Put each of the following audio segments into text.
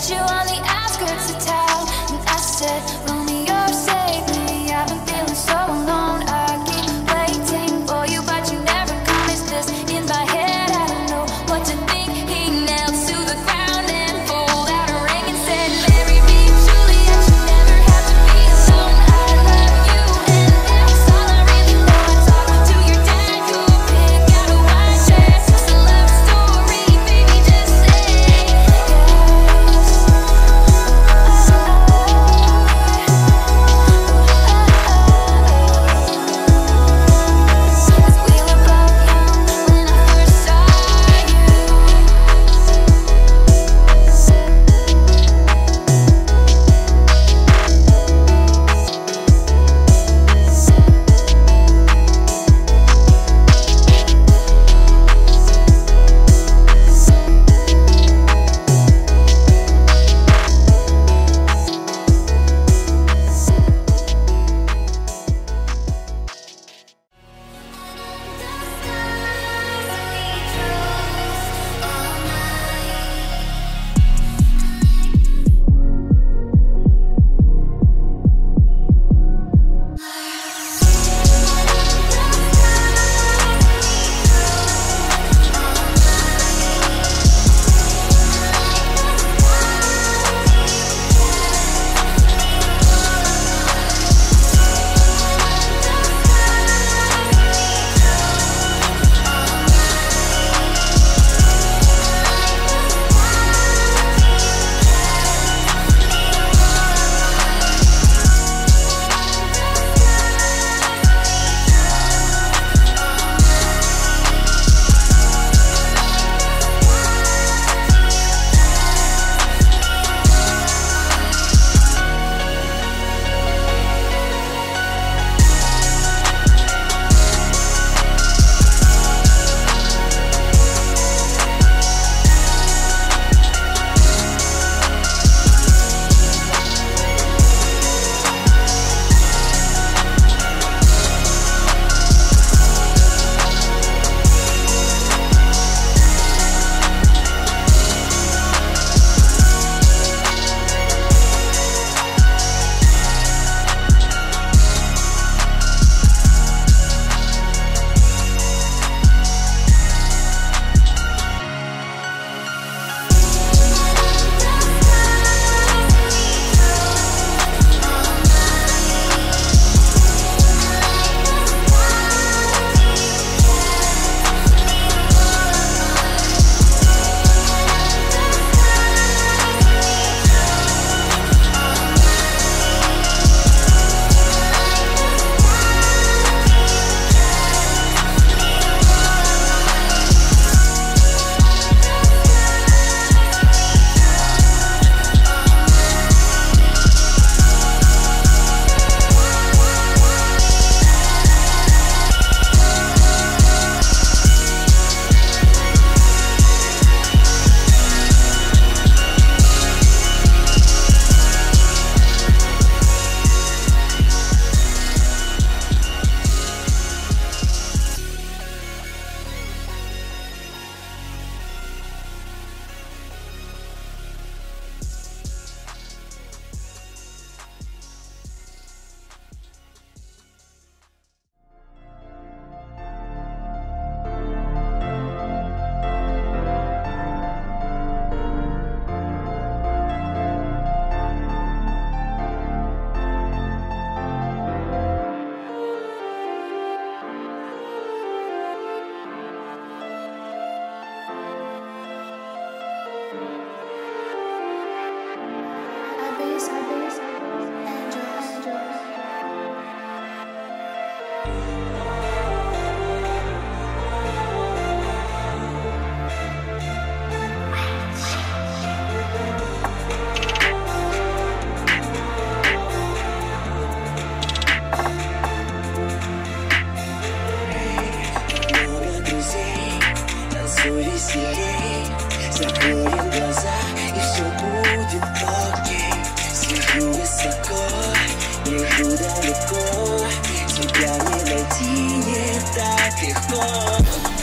met you on the outskirts of town, and I said, Romeo, save me. I've been feeling so alone. I keep waiting for you, but you never come. It's this in my head, I don't know what to think. He knelt to the ground and pulled out a ring and said, marry me, Juliet. You never have to be alone. I love you, and that's all I really know. I talked to your dad, you'll pick out a white dress. It's a love story, baby, just say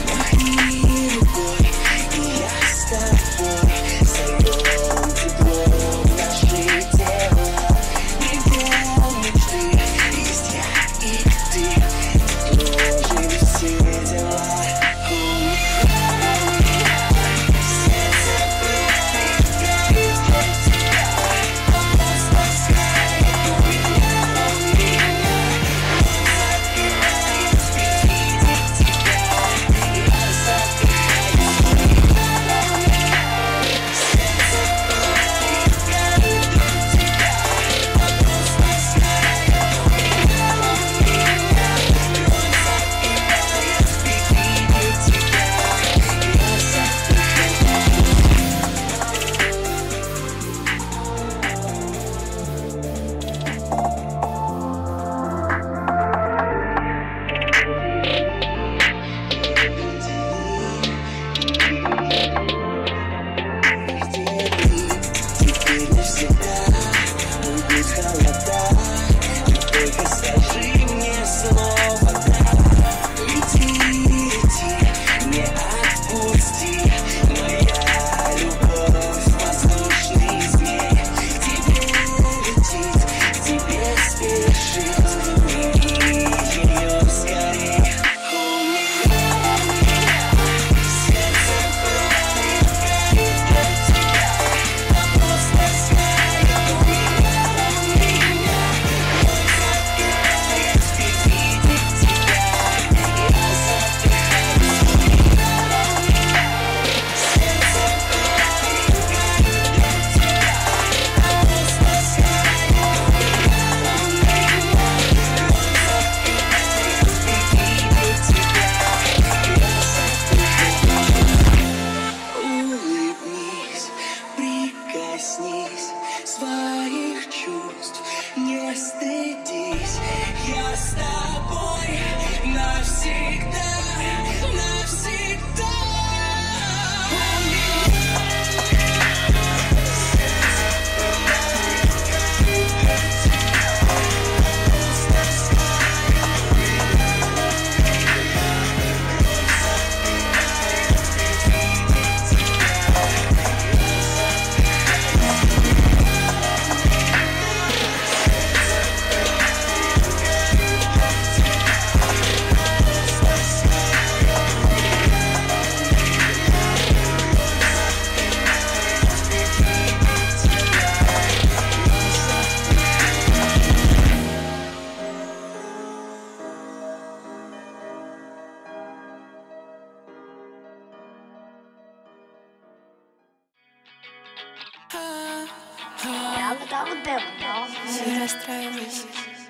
Махни рукой, и я с тобой. Сольем тепло Все расстраивайся.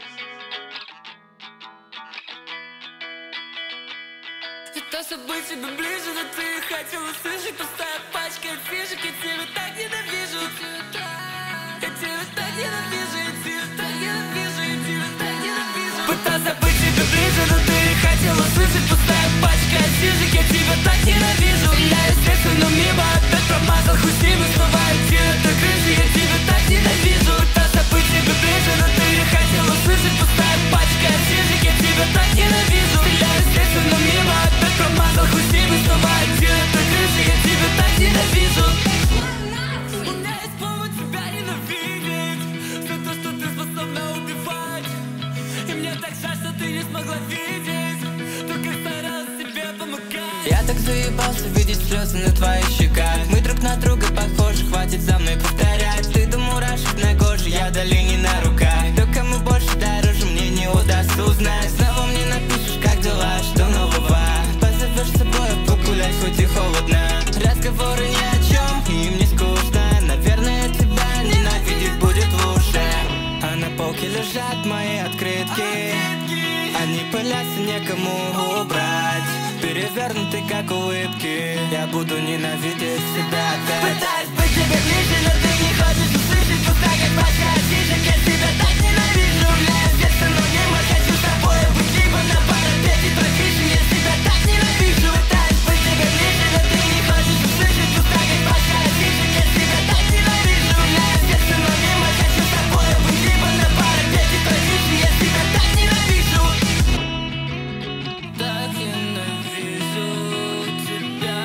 Это собой тебе ближе, но ты хотел услышать. Пустая пачка фишек, я тебя так ненавижу. Я тебя так ненавижу, я тебя так ненавижу, я тебя так ненавижу. Пытался быть тебе ближе, но ты хотел услышать. Пустая пачка фишек, я тебя так ненавижу. Я естественно мимо, опять промазал, хуй с ним и снова идти это крыша. Я тебя так ненавижу. Пытался быть тебе ближе, но ты хотел услышать. Пустая пачка фишек, я тебя так ненавижу. Я естественно мимо, опять промазал, хуй с ним и снова идти это крыша. Я тебя так ненавижу. У меня есть повод тебя ненавидеть за то, что ты способна убивать. И мне так жаль, что ты не смогла видеть, только старалась себе помогать. Я так заебался видеть слезы на твоих щеках. Мы друг на друга похожи, хватит за мной повторять. Ты до мурашек на коже, я до линий на руках. Кто кому больше дороже, мне не удастся узнать. Снова мне напишешь, как дела, что нового. Позовешь с собой погулять, хоть и холодно. Разговоры ни о чем, и им не скучно. Наверное, тебя ненавидеть будет лучше. А на полке лежат мои открытки. Они пылятся, некому убрать. Перевернуты, как улыбки. Я буду ненавидеть себя опять. Пытаюсь быть тебе ближе, но ты не хочешь услышать. Пуста, как пачка фишек, я тебя так ненавижу. Я естественно мимо, хочу с тобой быть либо на парапете той крыши. Я тебя так ненавижу. Пытаюсь быть тебе ближе, но ты не хочешь услышать. Пуста, как пачка фишек, я тебя так ненавижу. Я естественно мимо, хочу с тобой быть либо на парапете той крыши. Я тебя так ненавижу. Так ненавижу тебя.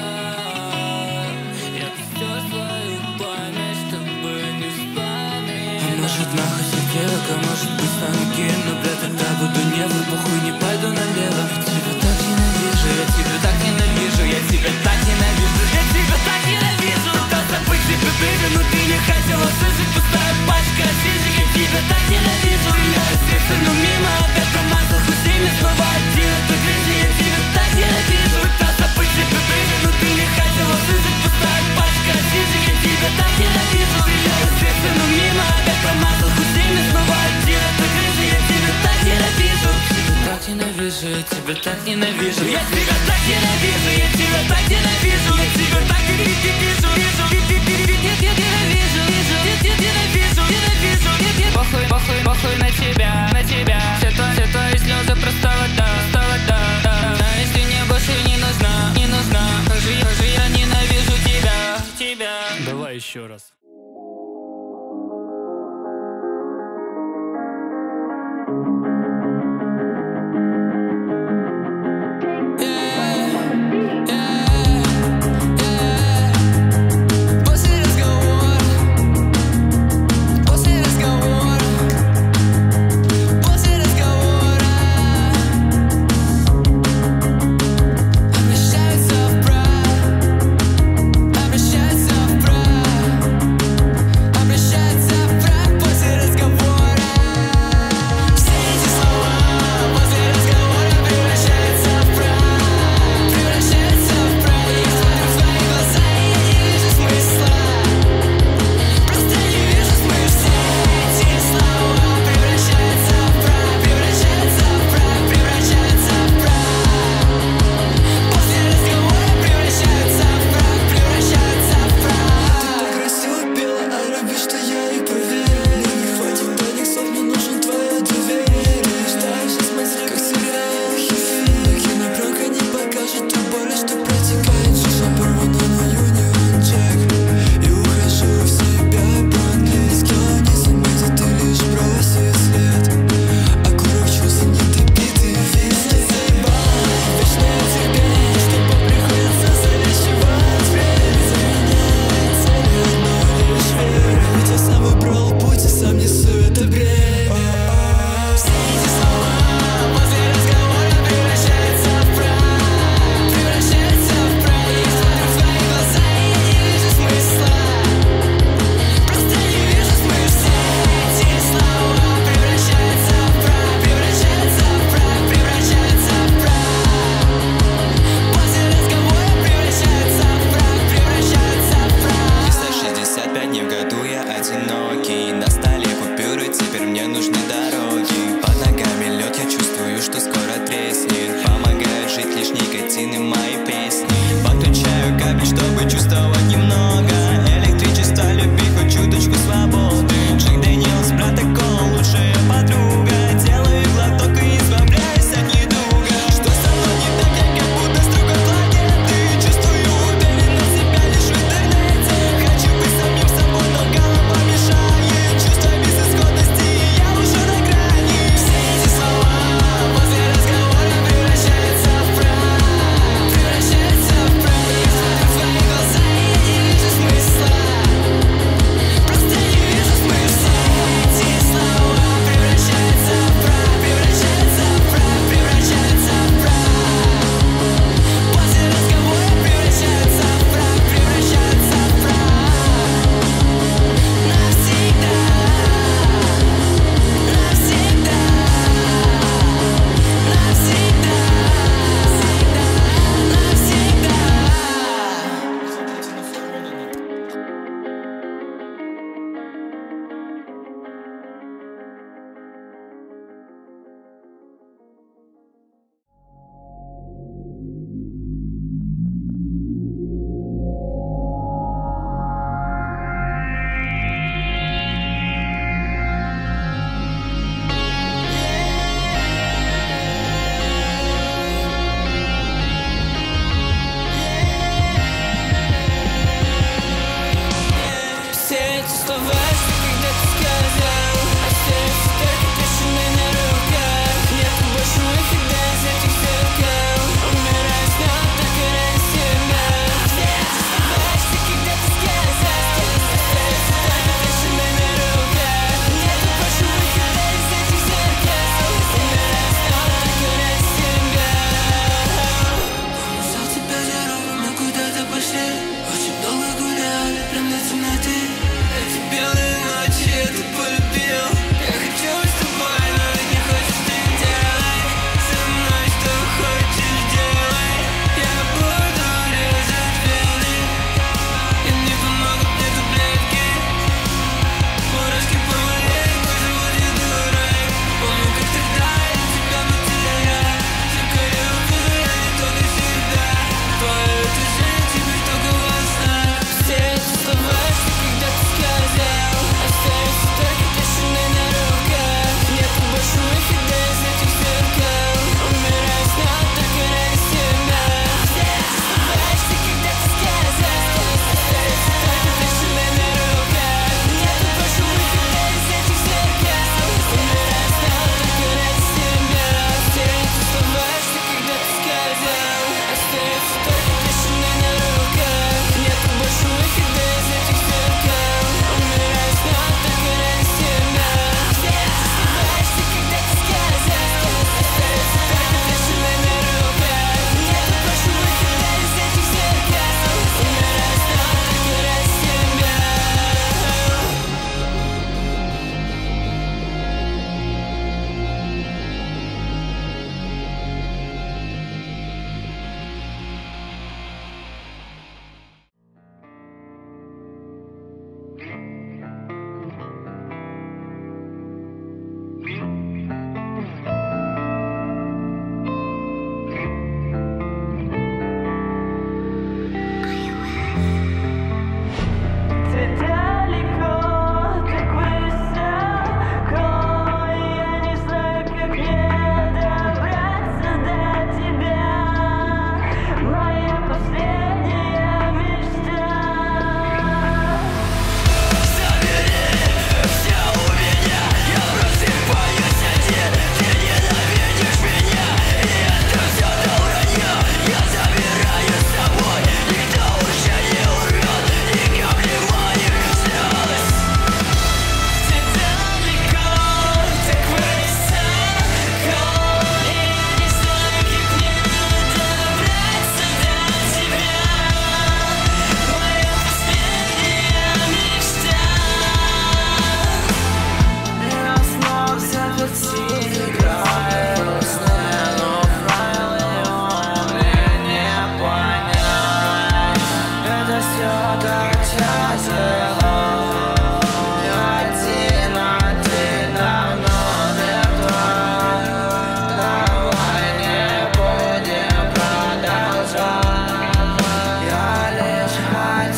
Я пустил свою память, чтобы не вспомнить. А может нахуй сиделок, а может быть стану геем. Но, блядь, тогда буду невы, похуй не пойду налево. Тебя так ненавижу, я тебя так ненавижу. Я тебя так ненавижу, Я тебя так ненавижу. Пытался быть тебе ближе, но ты не хотела слышать. Пустая пачка фишек, я тебя так ненавижу. Я естественно мимо, опять промазал, хуй с ними снова идти это крыша. Я тебя так ненавижу. Пытался быть тебе ближе, но ты не хотела слышать. Пустая пачка фишек, я тебя так ненавижу. Я естественно мимо, опять промазал, хуй с ними снова идти это крыша. Я тебя так ненавижу. так ненавижу, я тебя так ненавижу. Я тебя так ненавижу, я тебя так ненавижу. Я тебя так ненавижу. Похуй, похуй, похуй на тебя, на тебя. Все твои слезы просто вода. Знаешь, ты мне больше не нужна, не нужна. Хожу я ненавижу тебя. Давай еще раз. Все эти немного электричества, люби хоть чуточку свободы. Джек Дэниелс, протокол, лучшая подруга. Делаю глоток и избавляюсь от недуга. Что со мной не так, я как будто строго планеты. Чувствую уверенность себя лишь в интернете. Хочу быть самим собой, но голова мешает. Чувство безысходности, я уже на грани. Все эти слова после разговора превращаются в прах. Превращаются в прах. Я смотрю в твои глаза, и я не вижу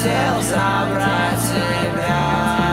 хотел забрать тебя.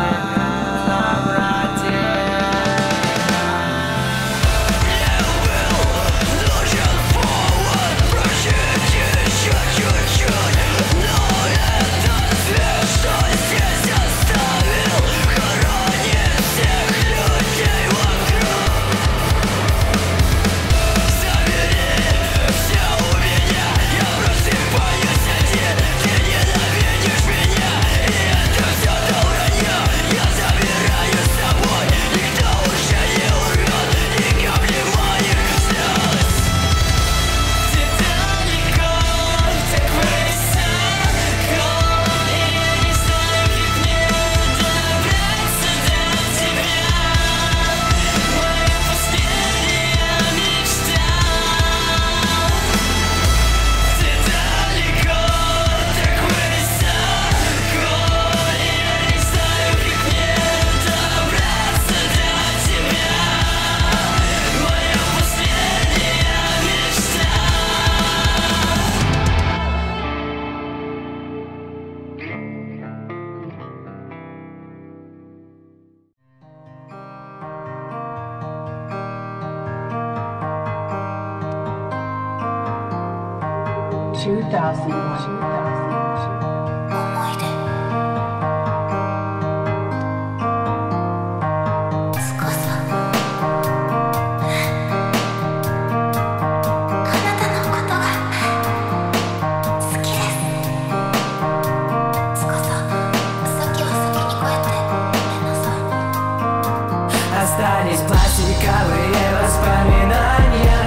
Остались пластиковые воспоминания,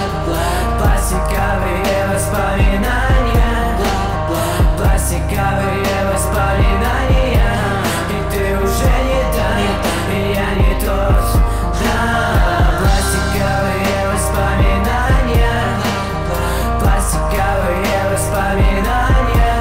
пластиковые воспоминания, пластиковые воспоминания. И ты уже не та, и я не тот. Да, пластиковые воспоминания, пластиковые воспоминания,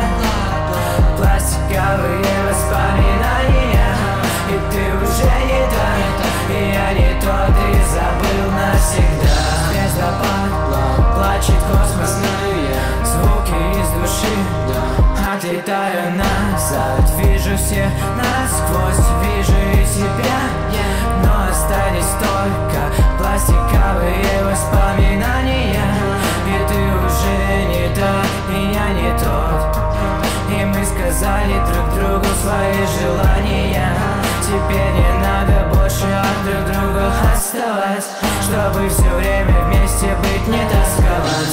пластиковые воспоминания. И ты уже не та, и я не тот, и забыл навсегда. Звездопад, плачет космос, звуки из души. Отлетаю назад, вижу всех насквозь, вижу и тебя. Но остались только пластиковые воспоминания. И ты уже не та, и я не тот. И мы сказали друг другу свои желания. Теперь не надо больше от друг друга отставать, чтобы все время вместе быть, не тосковать.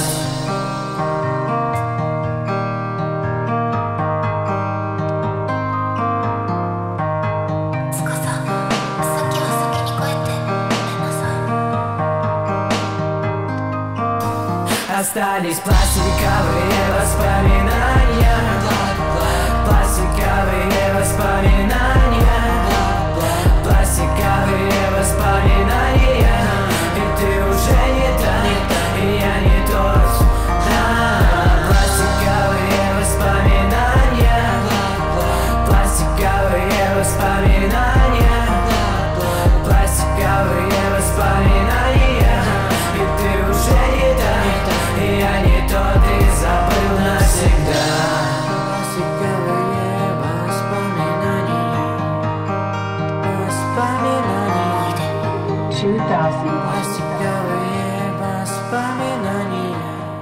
Остались пластиковые воспоминания, пластиковые воспоминания, пластиковые воспоминания. И ты уже не та, и я не тот. Да, пластиковые воспоминания, пластиковые воспоминания, пластиковые воспоминания. И ты уже не та, и я не тот, и забыл навсегда. Пластиковые воспоминания, воспоминания, 2000. Пластиковые воспоминания.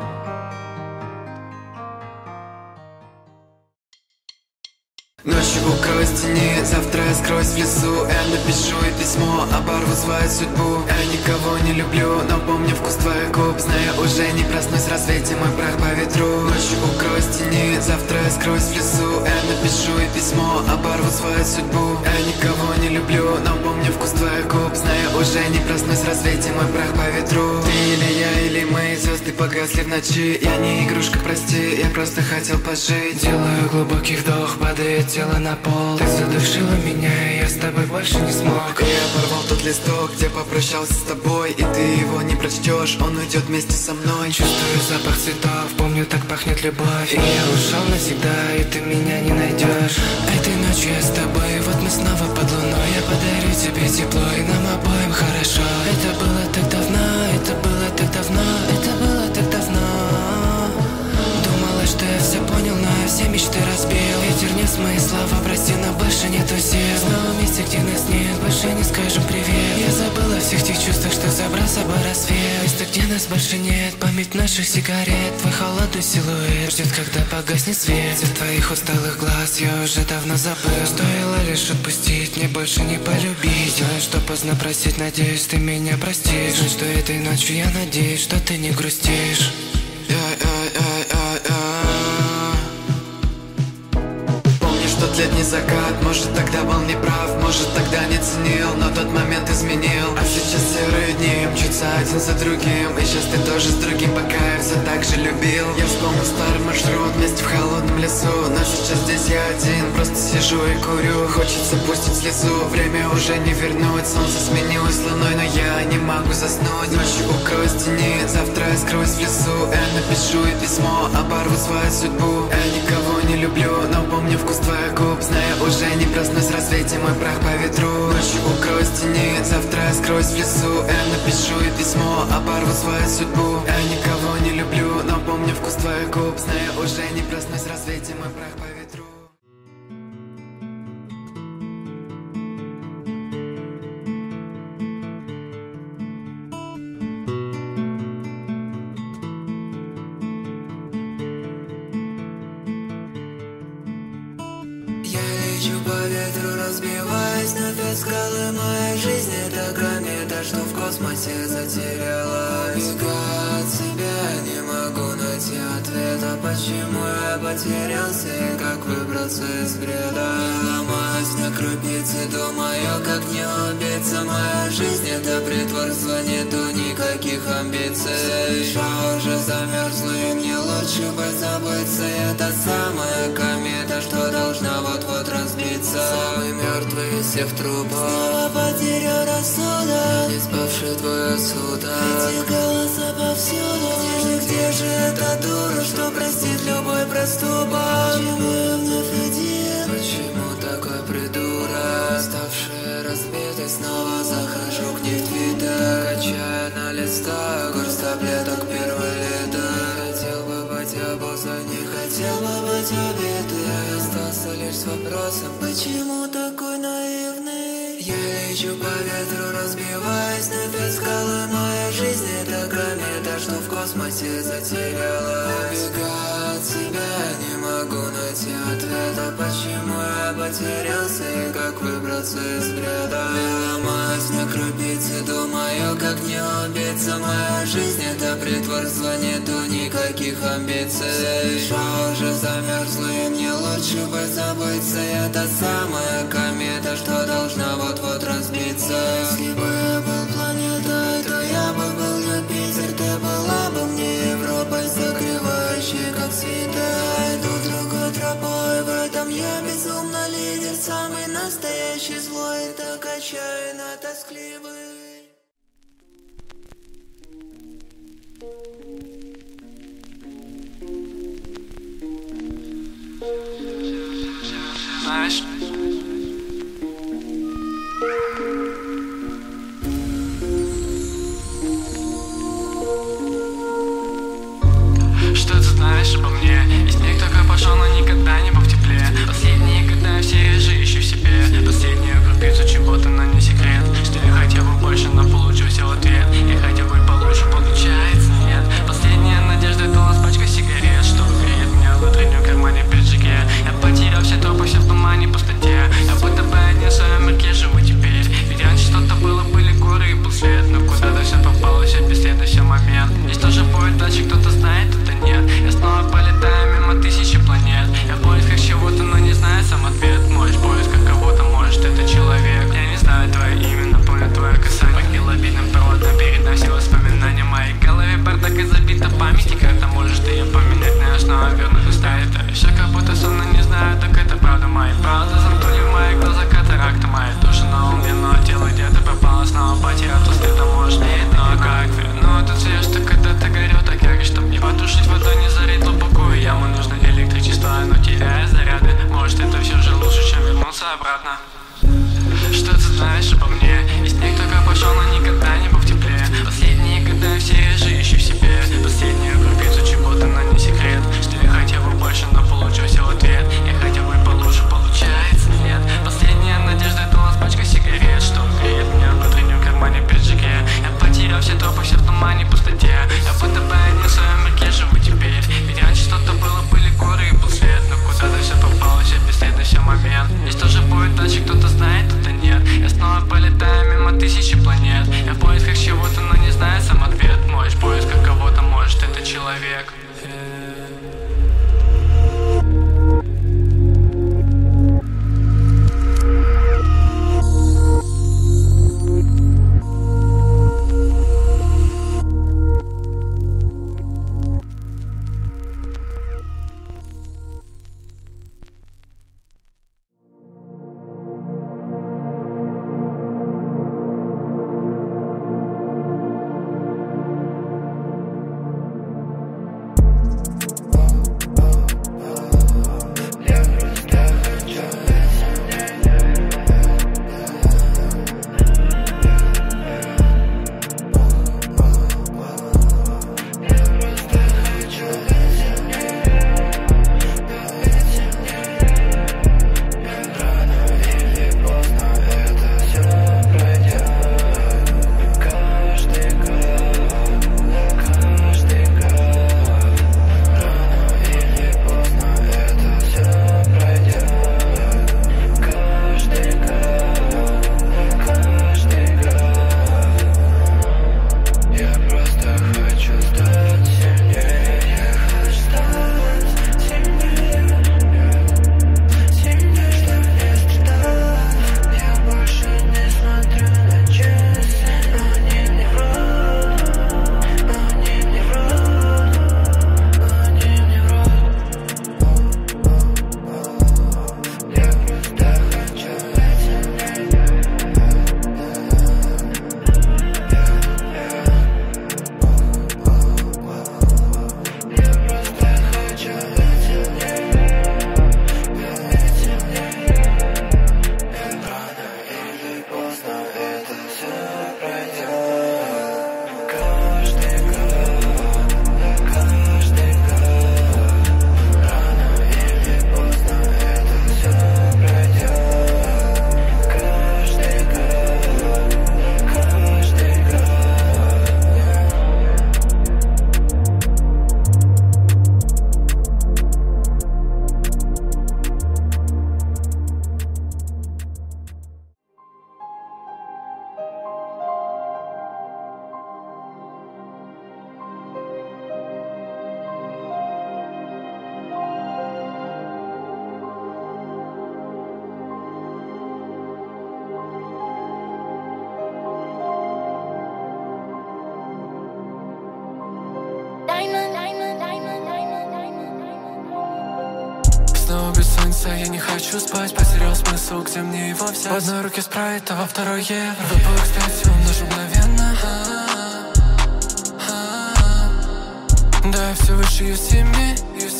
Ночью укроюсь в тени, завтра я скроюсь в лесу. Я напишу и письмо, оборву свою судьбу. Я никого не люблю, но помню вкус твоих губ. Знаю, уже не проснусь в рассвете, мой прах по ветру. Ночью укроюсь в тени, завтра я скроюсь в лесу. Я напишу и письмо, оборву свою судьбу. Я никого не люблю, но помню вкус твоих губ. Знаю, уже не проснусь в рассвете, мой прах по ветру. Ты или я, или мы, звезды погасли в ночи. Я не игрушка, прости, я просто хотел пожить. Делаю глубокий вдох, падает тело на пол. Ты задушила меня, и я с тобой больше не смог. Я порвал тот листок, где попрощался с тобой. И ты его не прочтешь, он уйдет вместе со мной. Чувствую запах цветов, помню, так пахнет любовь. И я ушел навсегда, и ты меня не найдешь. Этой ночью я с тобой, вот мы снова под луной. Я подарю тебе тепло, и нам обоим хорошо. Это было так давно, это было так давно, это было так давно. Думала, что я все понял, но я все мечты разбил. Ветер не раз мои слова, прости, но больше нету сил. Снова в месте, где нас нет, больше не скажем привет. Я забыла о всех тех чувствах, что забрал с собой рассвет. Место, где нас больше нет, память наших сигарет. Твой холодный силуэт ждет, когда погаснет свет. Цвет твоих усталых глаз я уже давно забыл. Стоило лишь отпустить, мне больше не полюбить. Знаю, что поздно просить, надеюсь, ты меня простишь. Знаю, что этой ночью я надеюсь, что ты не грустишь. Тот летний закат, может тогда был неправ, может тогда не ценил, но тот момент изменил. А сейчас серые дни мчатся один за другим, и сейчас ты тоже с другим, пока я все так же любил. Я вспомнил старый маршрут вместе в холодном лесу, но сейчас здесь я один, просто сижу и курю. Хочется пустить слезу, время уже не вернуть, солнце сменилось луной, но я не могу заснуть. Ночью укроюсь в тени, завтра я скроюсь в лесу. Я напишу и письмо, оборву свою судьбу. Я никого не люблю, но помню вкус твоих губ. Зная, уже не проснусь в рассвете, мой прах по ветру. Ночью укроюсь в тени, завтра я скроюсь в лесу. Я напишу и письмо, оборву свою судьбу. Я никого не люблю, но помню вкус твоих губ. Зная, уже не проснусь в рассвете, мой прах по ветру. Лечу по ветру, разбиваясь на пять скалы. Моя жизнь — это комета, что в космосе затерялась. Бегу от себя, не могу найти ответа, почему я потерялся и как выбраться из бреда. Ломаюсь на крупицы, думаю, как не убиться. Моя жизнь — это притворство, нету никаких амбиций. Душа уже замерзла, и мне лучше бы забыться. Это самая комета, что должна вот-вот разбиться. Самый мертвый из всех трупов, снова потерял рассудок, не спавший двое суток. Эти голоса повсюду, где же эта дура, что простит любой проступок? Почему я вновь один? Почему такой придурок? Ставший разбитый, снова захожу к ней в твиттер. Качая на листах горсть таблеток первое лето. Хотел бы быть обузой, не хотел бы быть убитый. Остался лишь с вопросом, почему такой наивный? Я лечу по ветру, разбиваясь на пять скалы. Моя жизнь — это комета, что в космосе затерялась. Бегу от себя, не могу найти ответа, почему я потерялся и как выбраться из бреда. Ломаюсь на крупицы, думаю, как не убиться. Моя жизнь — это притворство, нету никаких амбиций. Душа уже замерзла, и мне лучше бы забыться. Это самая комета, что должна вот-вот разбиться. Если бы я был планетой, то я бы был Юпитер. Ты была бы мне Европой, закрывающей как цветы. Иду другой тропой, в этом я безумно лидер. Самый настоящий злой, так отчаянно тоскливый. Знаешь, что ты знаешь обо мне? И снег только пошел, но никогда не был в тепле. Последние года все реже ищу в себе последнюю крупицу чего-то, но не секрет, что я хотел бы больше, но получился в ответ. Я хотел бы получше, получается нет. Последняя надежда дала пачка сигарет, что греет меня в утреннем кармане пиджаке. Я потерял все тропы, все в тумане, пустоте. Я будто бы один в своем мирке живу теперь. Ведь раньше что-то было, были горы и был свет, но куда-то все пропало, все бесследно, все момент. Здесь тоже будет дальше, кто-то знает, это нет. Я снова полетаю мимо тысячи планет. Я в поисках чего-то, но не знаю сам ответ. Можешь в поисках кого-то, может это человек. Я не знаю твое имя, но помню твое касание. По килобитным проводам передам все воспоминания. В моей голове бардак и забита память. И как-то можешь ты ее поменять, но я снова вернусь устать. Это еще как будто сон, но не знаю, так это правда. Мои правда замтули в моих глазах катаракта. Моя душа на уме, но тело где-то пропало. Снова потерял, то следом можешь не. Но как ты? Ну этот свет, что когда-то горел так ярко, чтоб не потушить водой, не залить глубокую яму. Нужно электричество, но теряя заряды. Может это все же лучше, чем вернуться обратно. Что ты знаешь обо мне? И снег только пошел, но никогда не был в тепле. Последние года все реже ищу в себе последнюю крупицу чего-то, но не секрет, что я хотел бы больше, но получился в ответ. Я хотел бы получше, момент. Здесь тоже будет дальше, кто-то знает, кто-то нет. Я снова полетаю мимо тысячи планет. Я в поисках чего-то, но не знаю сам ответ. Можешь в поисках кого-то, может это человек. Снова без солнца, я не хочу спать. Потерял смысл, где мне его взять. В одной руке спрайт, а во второй евро. Выпал, кстати, умножу мгновенно. Да, я все выше Юсими.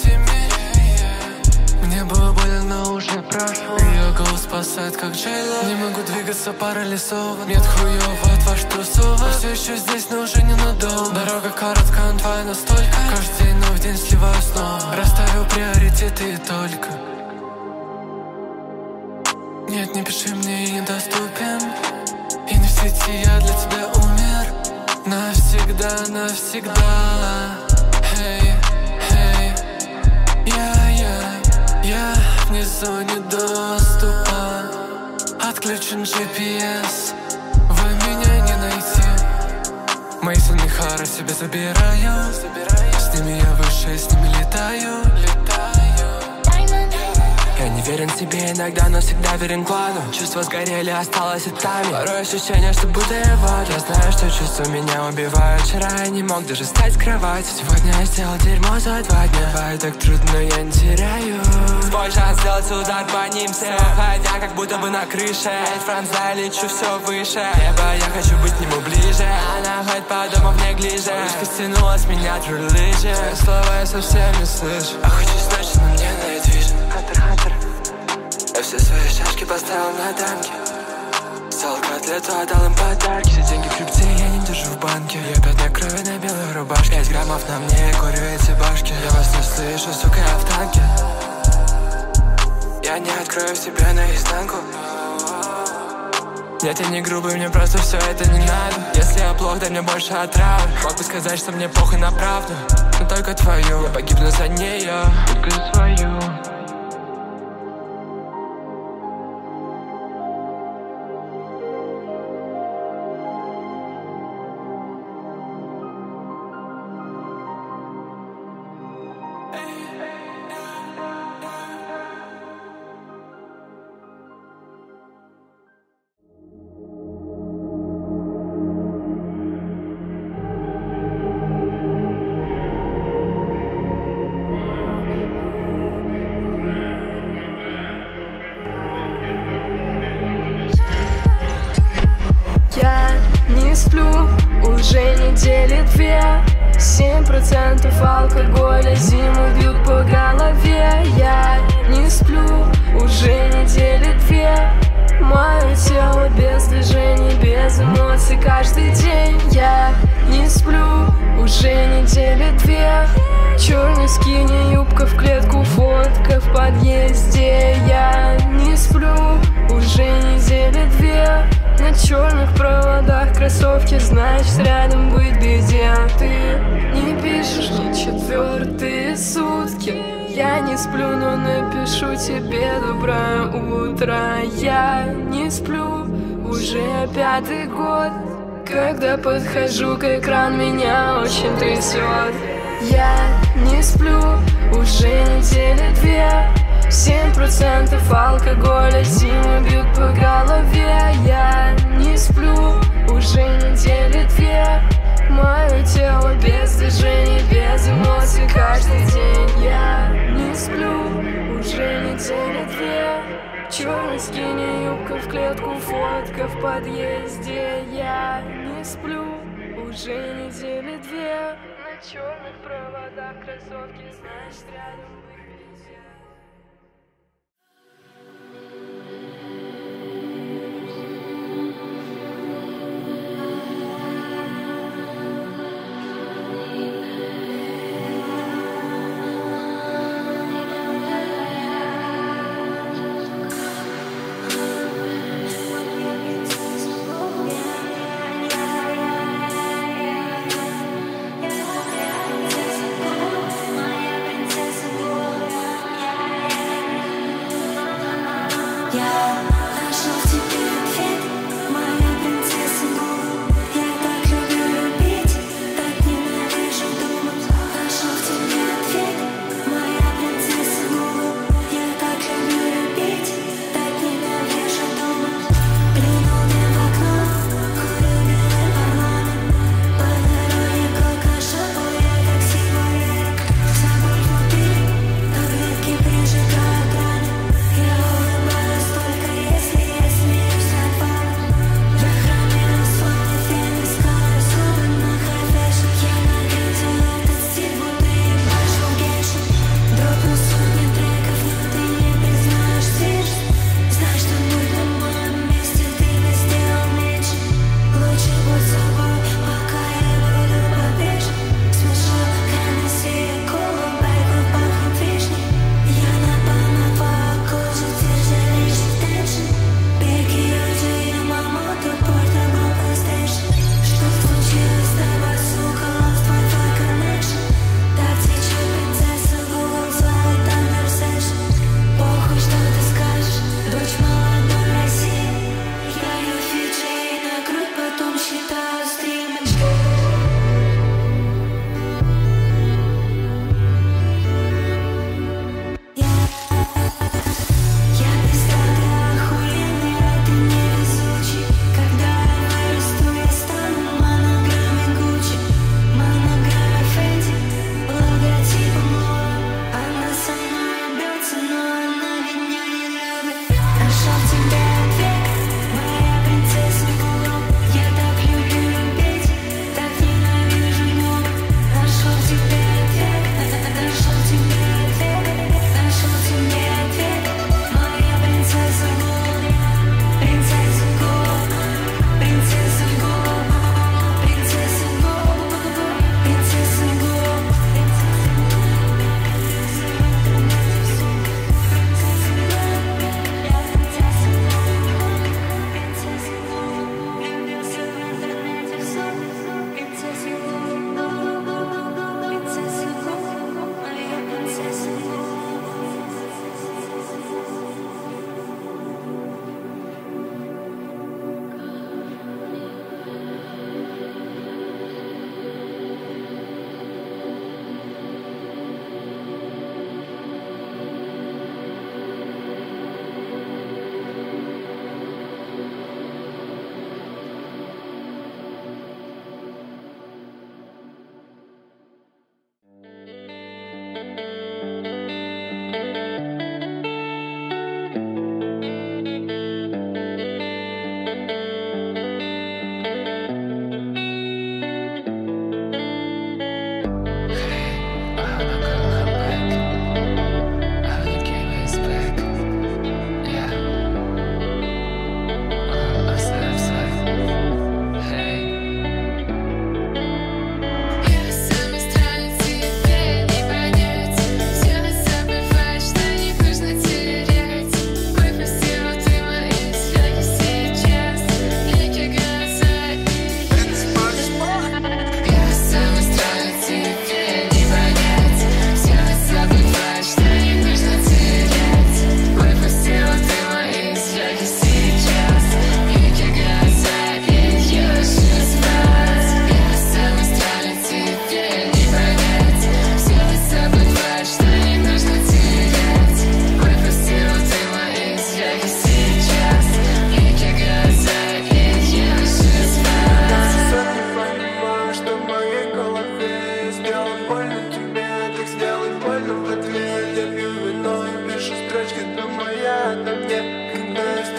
Мне было больно, но уже прошло. Ее голос спасает, как Джейло. Не могу двигаться, парализован. Нет хуёво от ваш трусова. Все еще здесь, но уже ненадолго. Дорога коротка, он твоя настолько. Каждый день, но в день сливаю снова. Расставил приоритеты и только. Нет, не пиши мне, я недоступен. И не в сети, я для тебя умер. Навсегда, навсегда. Hey, hey. Я вне зоне доступа. Отключен GPS. Вы меня не найти. Мейсон Михара себе забираю. С ними я выше, с ними летаю. Я не верен себе иногда, но всегда верен плану. Чувства сгорели, осталось этами. Порой ощущение, что будто я в аду. Я знаю, что чувства меня убивают. Вчера я не мог даже встать с кровати. Сегодня я сделал дерьмо за 2 дня. Бывает так трудно, но я не теряю. Свой шанс сделать удар по ним всем. Ходя как будто бы на крыше. Франц, да, лечу все выше. Небо, я хочу быть к нему ближе. Она ходит по дому в неглиже. Ручка стянула с меня true religion. Слова я совсем не слышу. А хочешь ночью, но мне найдешь. Я все свои шашки поставил на дамки. Сделал котлету, отдал им подарки. Все деньги в крипте я не держу в банке. Я пятна крови на белой рубашке. 5 граммов на мне, я курю эти башки. Я вас не слышу, сука, я в танке. Я не открою себя наизнанку. Нет, я не грубый, мне просто все это не надо. Если я плох, дай мне больше отравы. Мог бы сказать, что мне похуй на правду, но только твою. Я погибну за нее, только за свою. не сплю уже недели две. 7% алкоголя зиму бьют по голове. Я не сплю уже недели две. Мое тело без движений, без эмоций каждый день. Я не сплю уже недели две. Черный скини, юбка в клетку, фотка в подъезде. Я не сплю уже недели две. На черных проводах кроссовки, значит рядом быть беде. Ты не пишешь мне четвертые сутки. Я не сплю, но напишу тебе доброе утро. Я не сплю уже 5-й год. Когда подхожу к экрану, меня очень трясет. Я не сплю уже недели две. 7% алкоголя зиму бьют по голове. Я не сплю уже недели две. Мое тело без движений, без эмоций каждый день. Я не сплю уже недели две. Черный скини, юбка в клетку, фотка в подъезде. Я не сплю уже недели две. На черных проводах кроссовки, значит рядом быть нельзя. Прижигают раны. Я улыбаюсь только если я смеюсь.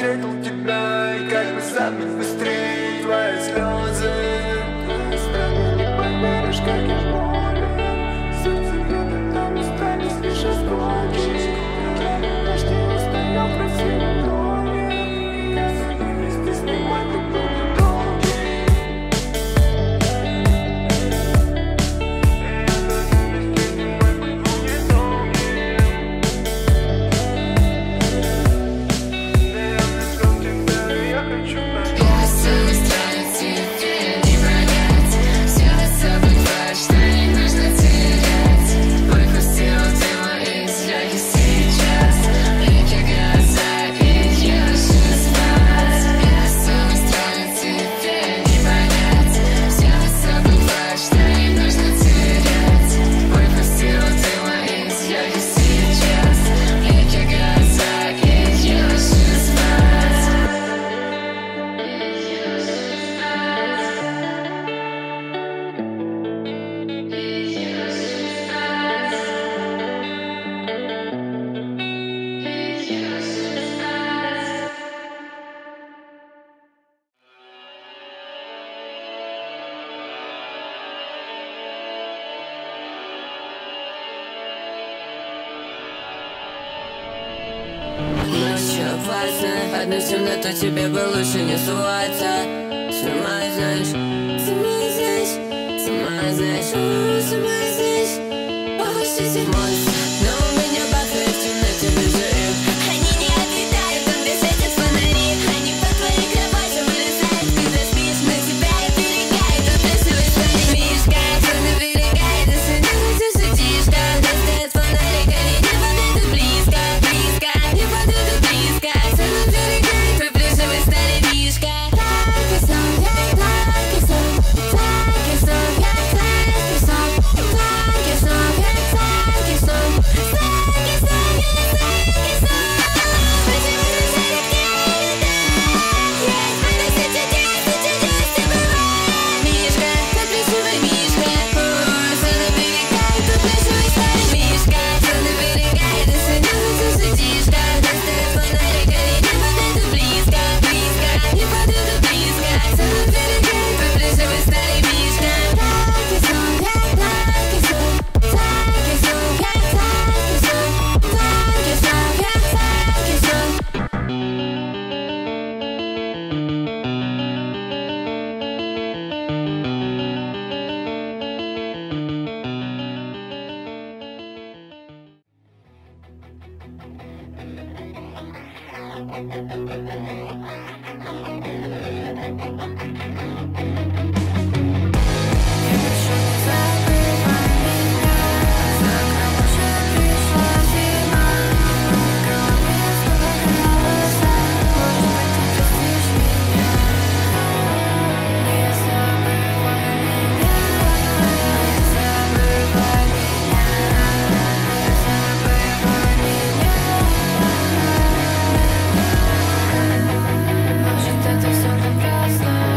встретил тебя, и как бы забыть быстрее твои слезы. Странно, не поверишь, как я болен. Сердце бьет, но остались лишь осколки. Почти не стоял в красивом доме. Если вместе снимать, то был недолгий. Ночью опасно, одну темноту тебе бы лучше не суваться. Сама знаешь, сама знаешь, сама знаешь, сама знаешь. Похожи монстр, но у меня бахает в темноте без рыб. Они не отлетают, там где светят фонари. Они по твоей кровати вылезают, когда спишь. На тебя и перегает, отплясывай старый мишка. Сон наберегает, если не хочешь тишка. Где стоят фонарик, они не подойдут близко, близко. Не подойдут близко. Сон наберегает, отплясывай старый мишка. Может, это все напрасно.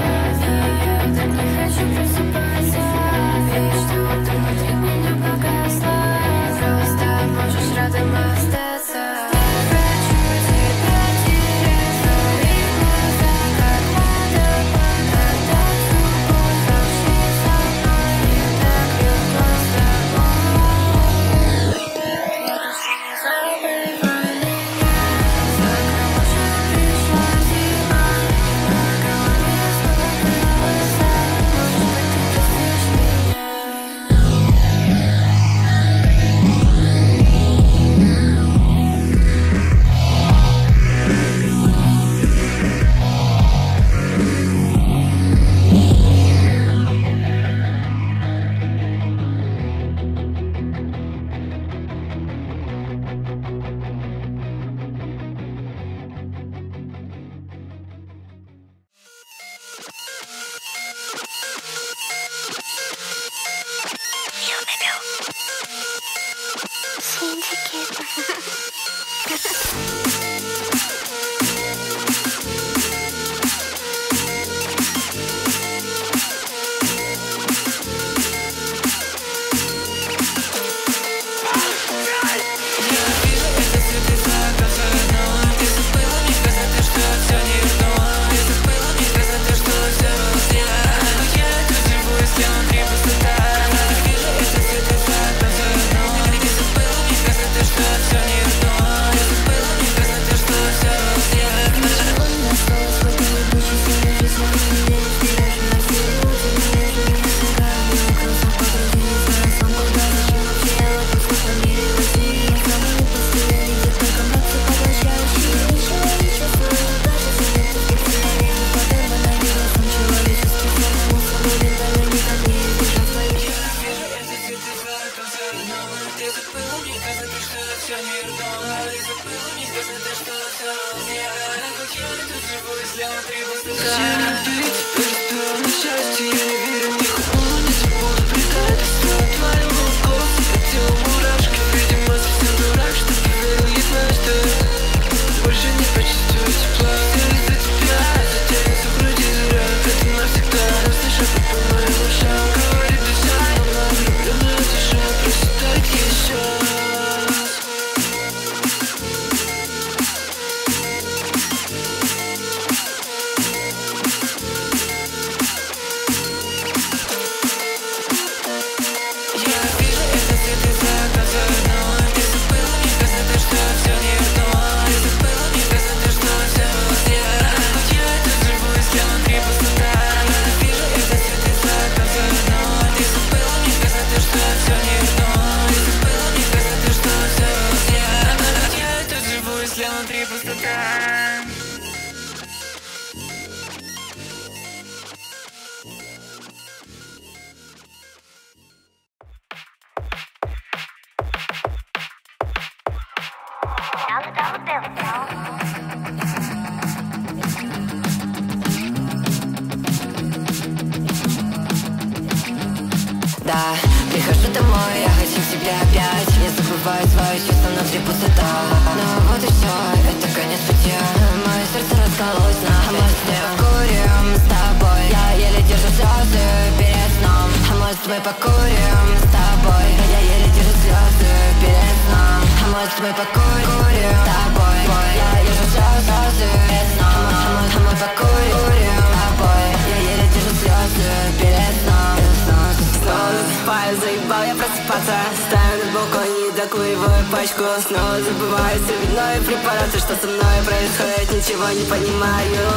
Да, прихожу домой, я хочу к тебе опять. Не забываю свои чувства, внутри пустота. Ну вот и все, это конец пути. Мое сердце раскололось на может мы покурим с тобой. Я еле держу слезы перед сном. А может мы покурим с тобой. Я еле держу слезы перед сном. А может мы покурим с тобой. Я держу слезы перед сном. А может мы покурим с тобой. Я еле держу слезы перед сном. Снова засыпаю, заебал я просыпаться. Ставлю на балконе, доклеиваю пачку. Снова забываю сервиной препараты. Что со мной происходит, ничего не понимаю.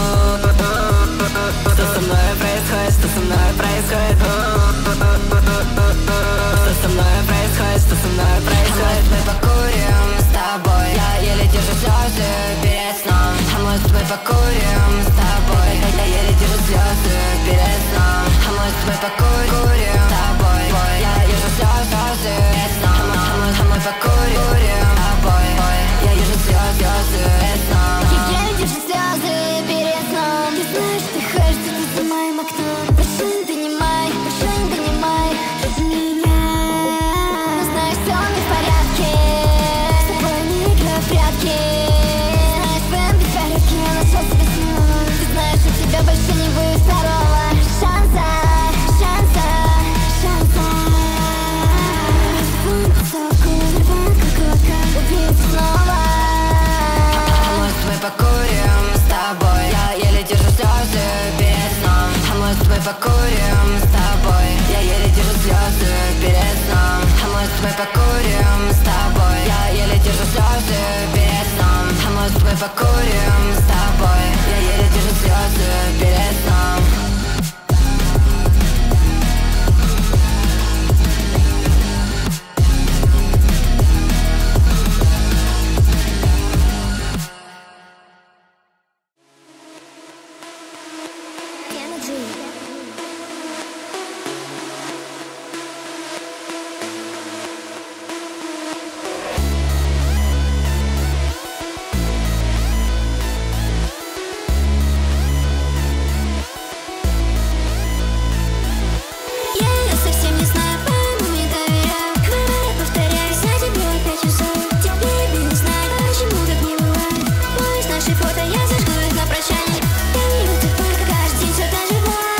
Что со мной происходит, что со мной происходит. Что со мной происходит, что со мной происходит. Мы покурим с тобой. Я еле держу слезы перед сном. А может мы покурим с тобой. Я еле держу слезы перед сном. А может мы покурим с тобой. Я держу слезы перед сном. А мы покурим с тобой. Я держу слезы перед сном. Я держу слезы перед сном. Ты знаешь, ты хочешь, ты за моим окном. Больше не донимай меня. Но знаешь, все не в порядке. С тобой не играю в прятки. Знаешь, в этом беспорядке я нашел себе снова. Ты знаешь, у тебя больше не будет второго шанса. Покурим с тобой. Я еле держу слезы перед сном. А может мы покурим с тобой. Я еле держу слезы перед сном. А может мы покурим с тобой. Я еле держу слезы перед сном. А может мы покурим с тобой. Я еле держу слезы перед сном. Фото я зажгу их на прощание. Я не люблю только каждый день, все та же боль.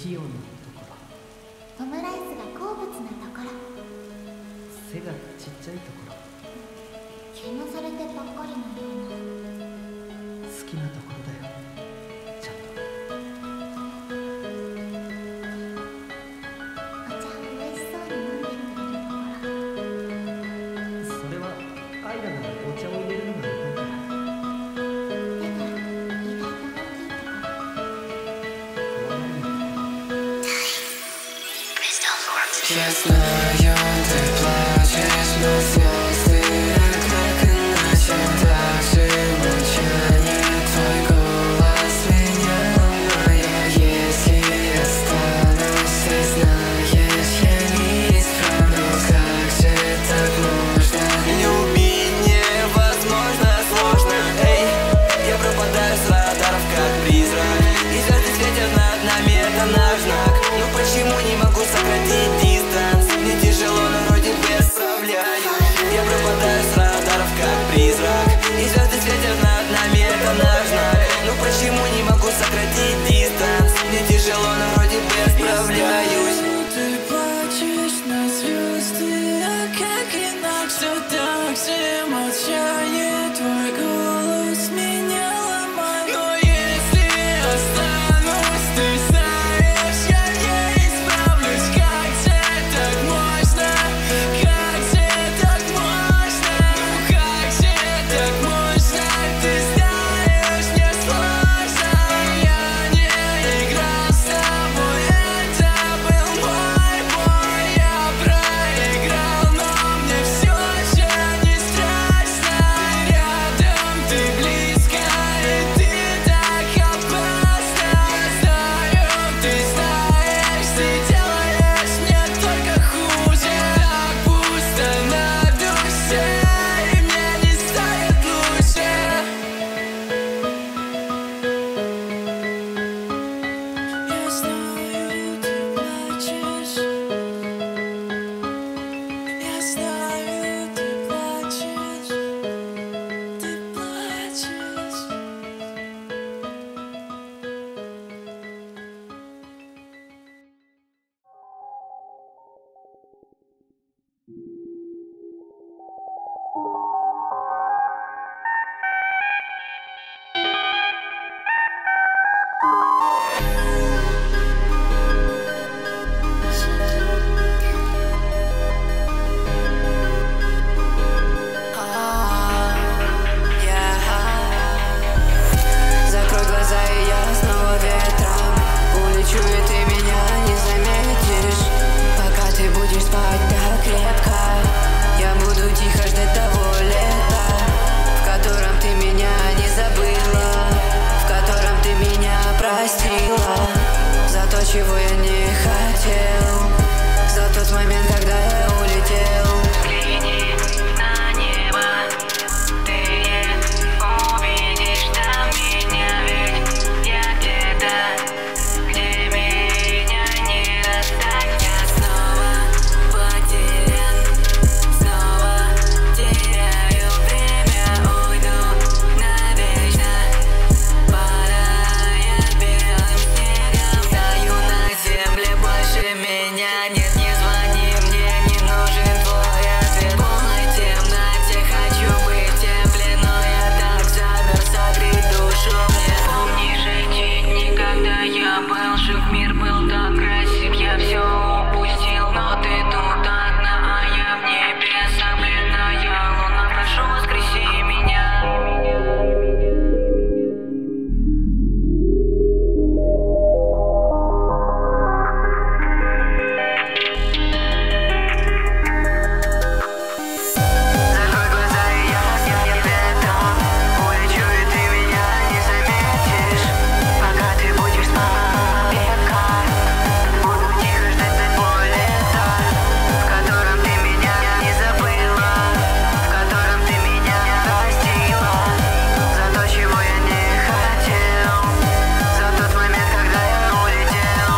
器用なところ、 オムライスが好物なところ、 背がちっちゃいところ、 けなされてばっかりなような。 好きなところだよ、ちゃんと。 お茶を美味しそうに飲んでくれるところ。 それはアイラがお茶を入れるのがうまいから。 だから意外と大きいところ。 Я знаю, ты плачешь, но слезы как иначе. Даже молчание, твой голос меня ломает. Если останусь, ты знаешь, я не исправлю. Как же так можно? Любить невозможно, сложно. Эй, я пропадаю с радаров, как призрак. И звезды светят над нами, это наш знак. Ну почему не могу сократить дистанс? Мне тяжело, но вроде бы справляюсь. Я пропадаю с радаров, как призрак. И звезды светят над нами, это наш знак. Ну почему не могу сократить дистанс? Мне тяжело, но вроде бы справляюсь. Ты плачешь на звезды, а как иначе? Так же молчание, твой голос меня ломает. Но если останусь, ты знаешь, я не исправлюсь. Как же так можно? Как же так можно? Ну как же так можно? Ты знаешь, мне сложно. Я не играл с тобой, это был мой бой. Я проиграл, но мне все же не страшно. Рядом ты близко, и ты так опасна. Знаю, ты знаешь, ты делаешь мне только хуже. Так пусто на душе, и мне не станет лучше. Я знаю, ты плачешь. Я знаю, ты плачешь. Ты плачешь. Закрой глаза, и я снова ветром улечу, и ты меня не заметишь. Пока ты будешь спать так крепко, я буду тихо ждать того лета, в котором ты меня не забыла, в котором ты меня простила за то, чего я не хотел, за тот момент, когда я улетел. Взгляни на небо, ты увидишь там меня, ведь я где-то, где меня не достать. Я снова потерян, снова теряю время, уйду навечно, падая белым снегом. Стою на земле, больше меня нет, не звони мне, не нужен твой ответ. В полной темноте хочу быть в тепле, но я так замерз, согрей душу мне. Помнишь эти дни, когда я был жив, мир был так красив, я все упустил, но ты тут одна, а я в небесах, бледная луна, прошу, воскреси меня. Закрой глаза, и я ветром улечу, и ты меня не заметишь. Пока ты будешь спать крепко, буду тихо ждать того лета, в котором ты меня не забыла, в котором ты меня простила за то, чего я не хотел, за тот момент, когда я улетел.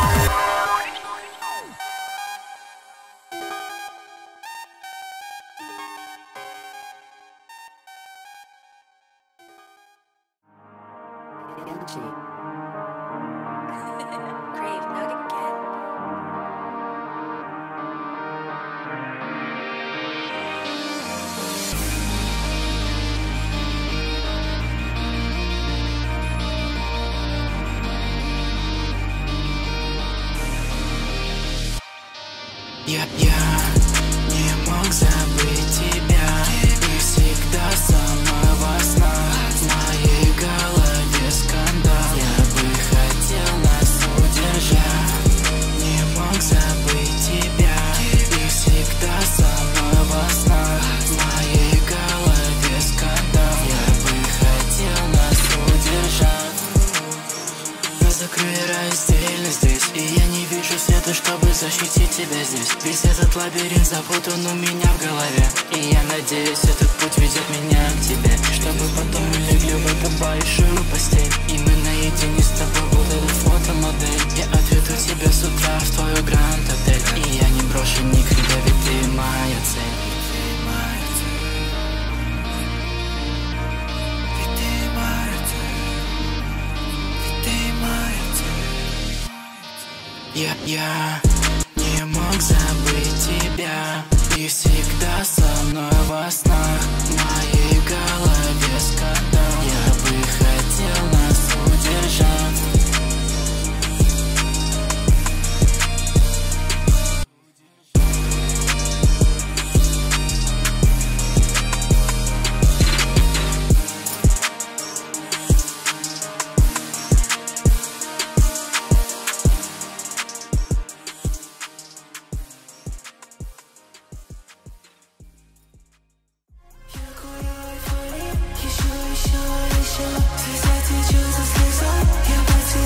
Crave nugget again. Я не мог забыть тебя. Ты всегда со мной во снах. В моей голове скандал. Я бы хотел нас удержать. Не мог забыть тебя. Ты всегда со мной во снах. В моей голове скандал. Я бы хотел нас удержать. Но закрой раздельно здесь, и я не вижу света, чтобы защитить тебя здесь. Весь этот лабиринт запутан у меня в голове. И я надеюсь, этот путь ведет меня к тебе, чтобы потом мы легли в эту большую постель. И мы наедине с тобой будут фотомодель. Я отведу тебя с утра в твою гранд-отель. И я не брошу никогда, ведь ты моя цель. Я не мог забыть тебя. Ты всегда со мной во снах. В моей голове скандал. Я бы хотел нас удержать. Слеза течет за слезой, я потерял.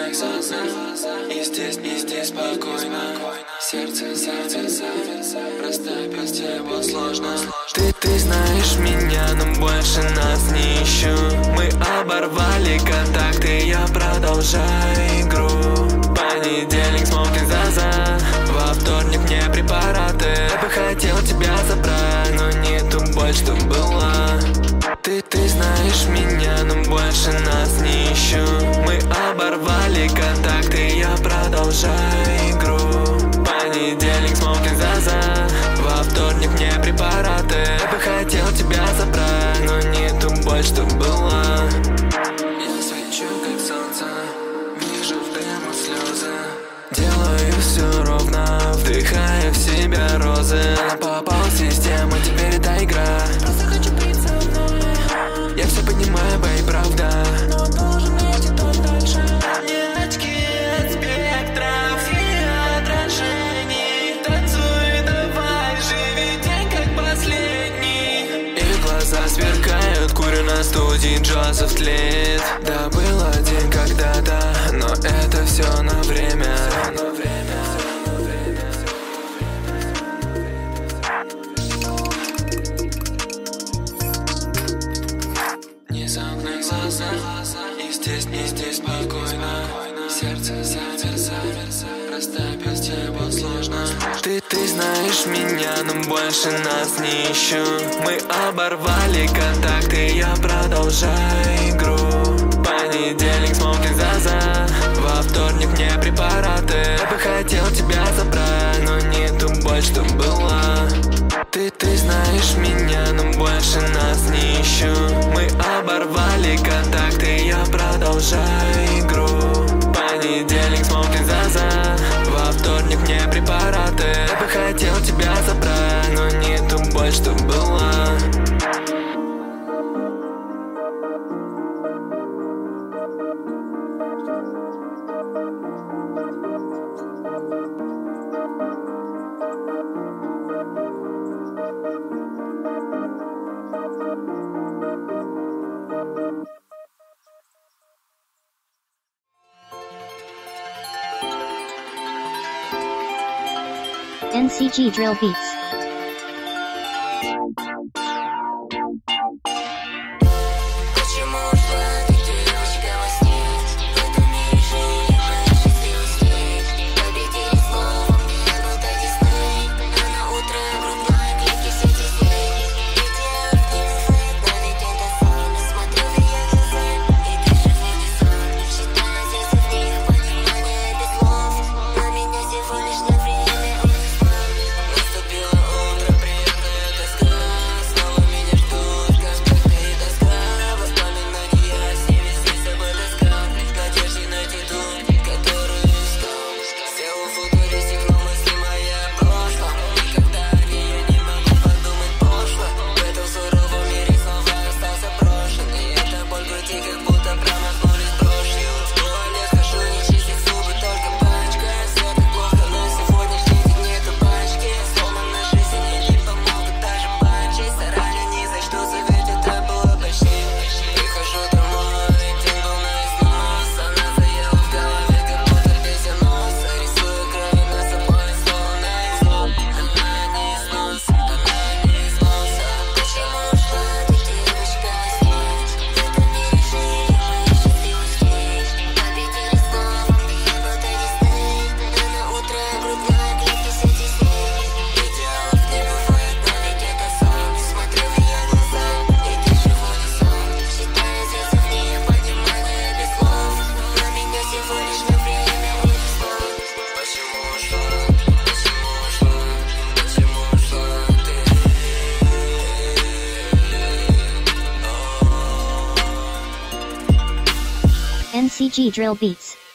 незаметных зазах. И здесь спокойно. Сердце просто без тебя сложно. Ты знаешь меня, но больше нас не ищу. Мы оборвали контакты, я продолжаю игру. Понедельник, смолкни заза. Во вторник мне препараты. Я бы хотел тебя забрать, но не ту боль, что была. Ты знаешь меня, но больше нас не ищу. Мы оборвали контакты, я продолжаю игру. Понедельник, смолкни заза. Во вторник мне препараты. Я бы хотел тебя забрать, но не ту боль, что была. Я свечу, как солнце, вижу в дыму слезы. Делаю все ровно, вдыхая в себя розы. Попал в систему, теперь это игра. Просто хочу быть со мной. Я все понимаю, бэй, правда, но должен идти только дальше. Не очки от спектров и отражений. Танцуй, давай, живи день как последний. И глаза сверкают, курю на студии, Джозеф тлеет. Да, был один когда-то, но это все на время. Незаметных зазах. И здесь спокойно. Сердце просто без тебя сложно. Ты знаешь меня, но больше нас не ищу. Мы оборвали контакты, я продолжаю игру. Понедельник, смолкни заза. Во вторник мне препараты. Я бы хотел тебя забрать, но не ту боль, что была. Ты знаешь меня, но больше нас не ищу. Мы оборвали контакты, я продолжаю игру. Понедельник, смолкни заза. Во вторник мне препараты. Я бы хотел тебя забрать, но не ту боль, что была. NCG Drill Beats. NCG Drill Beats.